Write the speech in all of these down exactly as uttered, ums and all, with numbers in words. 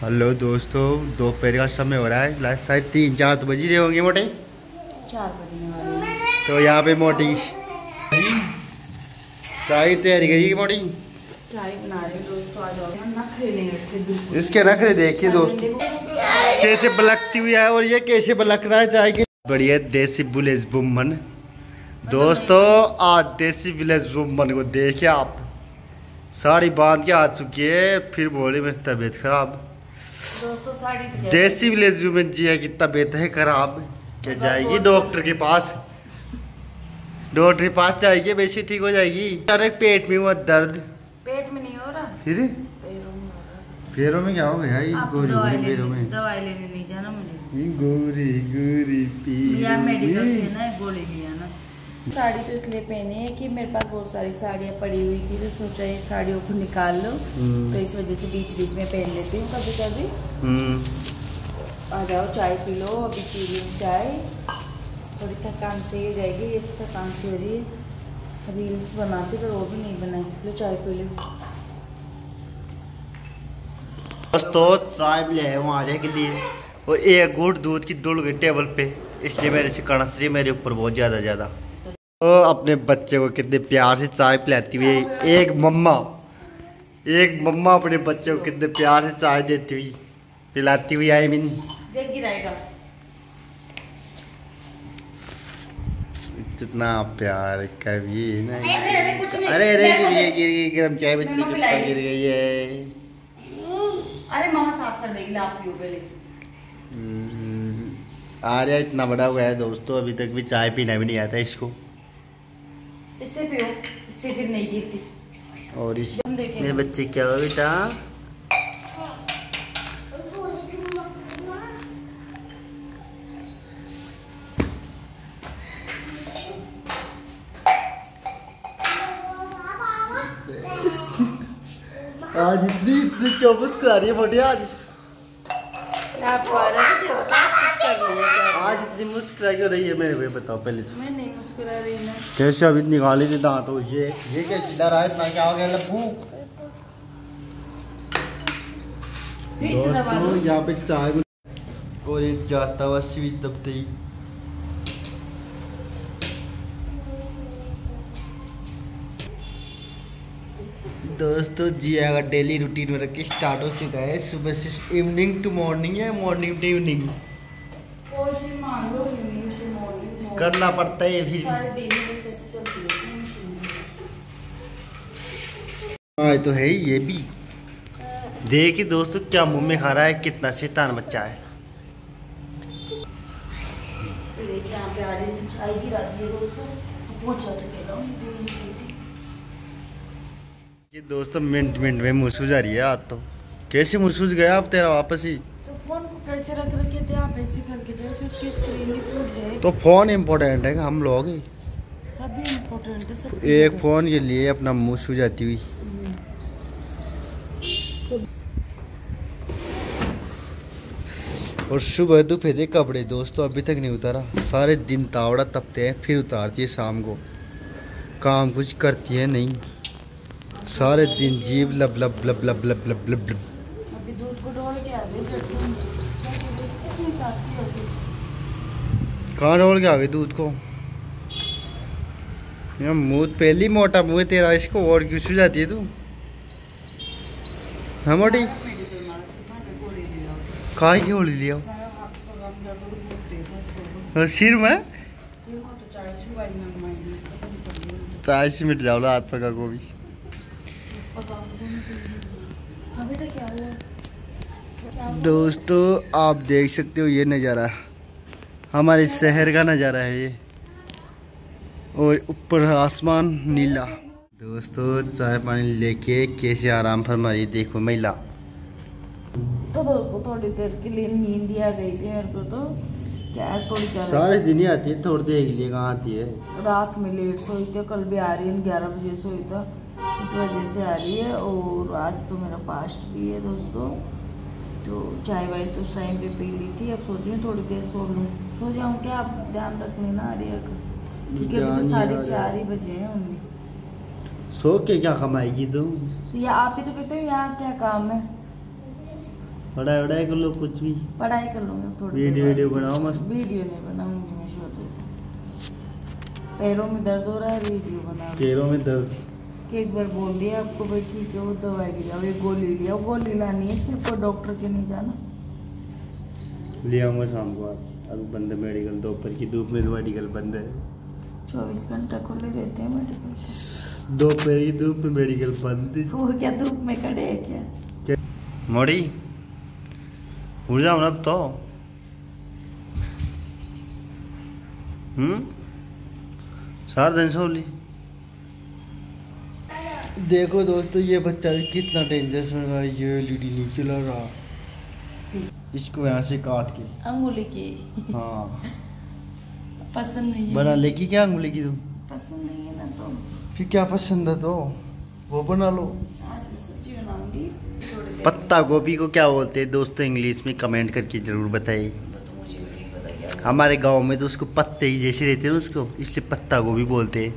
Hello दोस्तों, दोपहर का समय हो रहा है, शायद तीन चार तो बज ही रहे होंगे मोटे, चार बजने वाले हैं। तो यहाँ पे मोटी चाय तैयारी करिए। मोटी चाय बना रहे हैं दोस्तों, आ जाओ। नखरे नहीं हटते, इसके नखरे देखिए दोस्तों कैसे बलकती हुई है, और ये कैसे बलक रहा है चाय की। बढ़िया देसी विलेज वुमन दोस्तों, आज देसी विलेज वुमन को देखिए आप, साड़ी बांध के आ चुकी है, फिर बोले मेरी तबीयत खराब। दोस्तों साड़ी देसी विलेज वुमन जी है कि तबीयत है खराब, क्या जाएगी डॉक्टर के पास, डॉक्टर के पास जाएगी, वैसे ठीक हो जाएगी। अरे पेट में हुआ दर्द, पेट में नहीं हो रहा, फिर पैरों में हो रहा। पैरों में क्या हो गया? गोरी गोरी पैरों में दवाई लेने नहीं जाना मुझे, गोरी गोरी पी या मेडिकल से ना गोली लिया ना। साड़ी तो इसलिए पहनी है कि मेरे पास बहुत सारी साड़ियाँ पड़ी हुई थी, तो सोचा ये साड़ियों को निकाल लो, तो इस वजह से बीच बीच में पहन लेती हूँ कभी कभी। आ जाओ चाय पी लो, अभी पी ली चाय, थोड़ी थकान से हो जाएगी, ये थकान से हो रही है। रील्स बनाती पर वो भी नहीं बनाई, लो चाय पी लो। दोस्तों चाय ले आए हमारे के लिए, और एक गुड़ दूध की दुल गई टेबल पे, इसलिए मेरे से कणस रही मेरे ऊपर बहुत ज़्यादा ज़्यादा। तो अपने बच्चे को कितने प्यार से चाय पिलाती हुई एक मम्मा, एक मम्मा अपने बच्चे को कितने प्यार से चाय देती हुई पिलाती हुई आई मीन देख गिराएगा इतना प्यार कभी नहीं। अरे अरे गिर गई गिर गई गरम चाय बच्चे के ऊपर गिर गई है। अरे मामा साफ कर देगी, आप पियो पहले। आर्या इतना बड़ा हुआ है दोस्तों, अभी तक भी चाय पीना भी नहीं आता इसको। इससे पियो, इससे फिर नहीं गिरती। और इस मेरे बच्चे क्या हो बेटा? आज इतनी इतनी क्यों मुस्कुरा रही है मोटी? आज आज इतनी मुस्कुरा क्यों रही है मेरे को बताओ पहले तो। मैं नहीं मुस्कुरा रही ना। कैसे अभी निकाली थी दांत, तो ये ये क्या सीधा रहा है, इतना क्या हो गया लप्पू? दोस्तों यहाँ पे चाय और एक जाता हुआ स्विच दबते ही दोस्तों जिया का डेली रूटीन मेरा कि स्टार्ट हो चुका है, सुबह से इवनिंग टू मॉर्निंग है, मॉर्निंग टू इवनिंग करना पड़ता है फिर। हाँ तो है ही ये भी। देखिए दोस्तों क्या मुंह में खा रहा है, कितना शैतान बच्चा है। ये दोस्तों मिनट मिनट में मुरसूज आ रही है आज तो। कैसे मुरसूज गया आप तेरा वापस ही? तो फोन को कैसे रख रखे थे आप, ऐसे करके जैसे उसकी स्क्रीन ही फूट जाए। तो फोन इम्पोर्टेंट है, हम लोग सभी इम्पोर्टेंट है, सब एक फोन के लिए अपना मुंह सूज जाती हुई। और सुबह दोपहर कपड़े दोस्तों अभी तक नहीं उतारा, सारे दिन तावड़ा तपते हैं, फिर उतारती है शाम को, काम कुछ करती है नहीं, सारे दिन जीव लब लब लब लब लब लब लब लब। अभी दूध को डोल के आ गई, कहाँ डोल के आ गई दूध को? यार मुँह पहली मोटा मुँह तेरा, इसको और क्यों सूझ जाती है तू? हाँ मोटी कहाँ की गोली लिया और सिर में चाय से मिट जाओ हाथ पका को भी। दोस्तों आप देख सकते हो ये नज़ारा हमारे शहर का नज़ारा है ये, और ऊपर आसमान नीला। दोस्तों चाय पानी लेके कैसे आराम फरमा रही देखो महिला। तो दोस्तों थोड़ी देर के लिए नींद आ गई थी मेरे को, तो क्या थोड़ी ज्यादा सारे दिन ही आती है, थोड़ी देर के लिए कहाँ आती है? रात में लेट सोई थी, कल भी आ रही है, ग्यारह बजे सोई था, इस वजह से आ रही है। और आज तो मेरा फास्ट भी है दोस्तों, तो चाय वाय तो उस टाइम पे पी ली थी, अब सोच रही हूँ थोड़ी देर सो लूँ, सो जाऊँ क्या? आप ध्यान रखने ना आ रही है, क्योंकि अभी तो साढ़े चार ही बजे हैं उनमें। सो के क्या कमाएगी तू? या आप ही तो कहते हो यहाँ क्या काम है? पढ़ाई वढ़ाई कर लो कुछ भी। पढ़ाई कर लूँगी थोड़ी। वीडियो वीडियो बनाओ मस्त। वीडियो नहीं बनाऊंगी मैं छोटे। पैरों में दर्द हो रहा है, वीडियो बना। पैरों में दर्द एक बार बोल दिया आपको भाई ठीक है वो दवाई लिया, वो गोली लिया, वो गोली लानी है, सिर्फ को डॉक्टर के नहीं जाना। ले आऊँगा शाम को। अभी बंद है मेडिकल, दोपहर की धूप में मेडिकल बंद है। चौबीस घंटा खुले रहते हैं मेडिकल। दोपहर की धूप में मेडिकल बंद है। तो वो क्या धूप में खड़े है क्या? क्या मोड़ी उड़ जाओ ना अब तो। हम्म सारा दिन सो ली। देखो दोस्तों ये बच्चा भी कितना डेंजरस बन रहा है। ये लीडी नहीं चला रहा, इसको यहाँ से काट के अंगुली की। हाँ पसंद नहीं है। बना लेगी क्या अंगुली की तुम? पसंद नहीं है ना तो फिर क्या पसंद है तो वो बना लो। आज मैं सब्जी बनाऊंगी। पत्ता गोभी को क्या बोलते हैं दोस्तों इंग्लिश में कमेंट करके जरूर बताइए। तो मुझे भी नहीं पता क्या। हमारे गांव में तो उसको पत्ते ही जैसे रहते हैं उसको, इसलिए पत्ता गोभी बोलते हैं।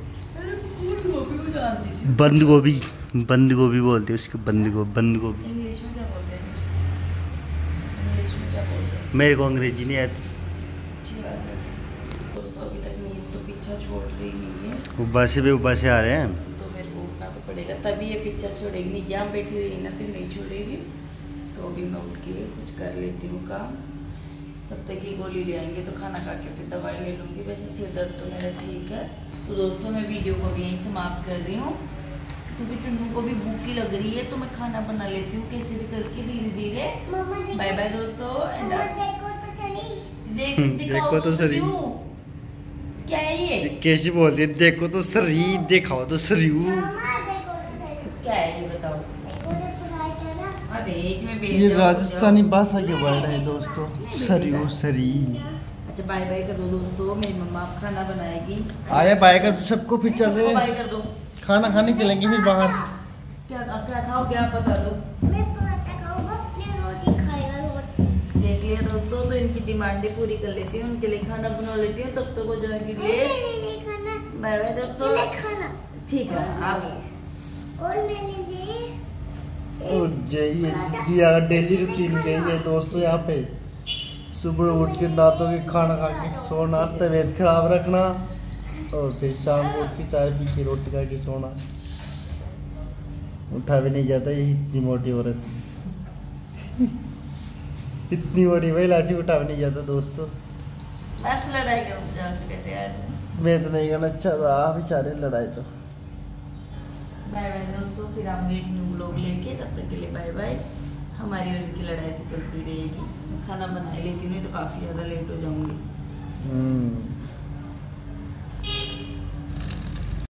बंद गोभी, बंद गोभी बोलते हैं उसको, बंद गोभी, बंद गोभी। इंग्लिश में क्या बोलते हैं? इंग्लिश में क्या बोलते हैं? मेरे को अंग्रेजी नहीं आती। अच्छी बात है दोस्तों। अभी तक नींद तो पीछा छोड़ रही नहीं है। उबा से भी उबा से आ रहे हैं। तो मेरे को उठना तो पड़ेगा तभी ये पीछा छोड़ेगी। नहीं यहाँ बैठी रही ना तो नहीं छोड़ेगी। तो अभी मैं उठ के कुछ कर लेती हूँ काम। तब तक ये गोली ले आएंगे तो खाना खा के फिर दवाई ले लूँगी। वैसे सिर दर्द तो मेरा ठीक है। तो दोस्तों मैं वीडियो को भी यहीं समाप्त कर रही हूँ क्योंकि चुन्नू को भी भूखी लग रही है। तो मैं खाना बना लेती हूँ कैसे भी करके धीरे धीरे। बाय बाय दोस्तों। एंड देख देखो तो सही क्या है ये? कैसी बोलती है? देखो तो सही, दिखाओ तो सरी। क्या है ये बताओ? ये राजस्थानी भाषा के वर्ड है दोस्तों, सरियो सरी। अच्छा बाय बाय कर दो दोस्तों। मेरी मम्मा आप खाना बनाएगी। अरे बाय कर दो सबको, फिर चल रहे बाय कर दो। खाना खाने चलेंगे फिर बाहर। क्या क्या खाओगे आप बता दो। मैं पराठा खाऊंगा, प्लेन रोटी खाएगा रोटी। देख लिया दोस्तों। तो इनकी डिमांडें पूरी कर लेती हूँ, उनके लिए खाना बना लेती हूँ। तब तक हो जाएगी लिए बाय बाय दोस्तों। खाना ठीक है आप और मेरे लिए और जी जी अगर डेली रूटीन गई है दोस्तों यहाँ पे सुबह उठ के नहा धो के खाना खा के सोना, तबीयत खराब रखना और फिर शाम को उठ के चाय पी के रोटी खा के सोना। उठा भी नहीं जाता ये इतनी मोटी औरत से। इतनी मोटी महिला से उठा भी नहीं जाता दोस्तों। बस लड़ाई का जा चुके थे यार। मैं तो नहीं करना चाहता बेचारे लड़ाई तो। बाय बाय दोस्तों। फिर आऊँगे एक न्यू ब्लॉग लेके। तब तक के लिए बाय बाय। हमारी और इनकी लड़ाई तो चलती रहेगी। मैं खाना बना लेती हूँ तो काफ़ी ज़्यादा लेट हो जाऊँगी।